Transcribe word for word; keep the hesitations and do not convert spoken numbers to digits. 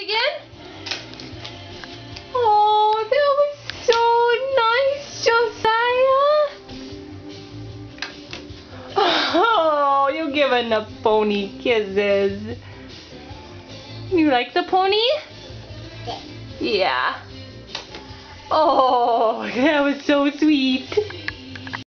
again? Oh, that was so nice, Josiah. Oh, you're giving the pony kisses. You like the pony? Yeah. Oh, that was so sweet.